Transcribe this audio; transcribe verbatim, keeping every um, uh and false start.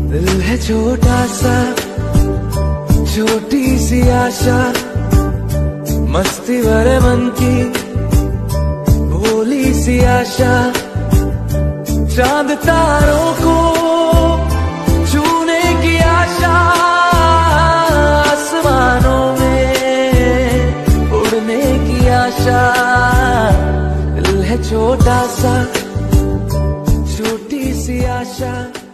दिल है छोटा सा, छोटी सी आशा, मस्ती भरे मन की भोली सी आशा, चांद तारों को छूने की आशा, आसमानों में उड़ने की आशा। दिल है छोटा सा, छोटी सी आशा।